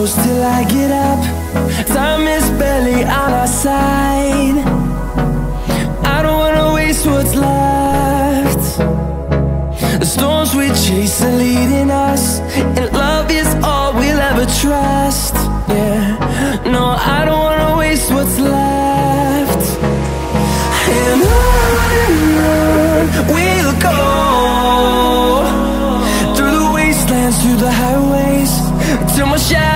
close till I get up. Time is barely on our side. I don't wanna waste what's left. The storms we chase are leading us, and love is all we'll ever trust. Yeah, no, I don't wanna waste what's left. And on we'll go, through the wastelands, through the highways, till my shadow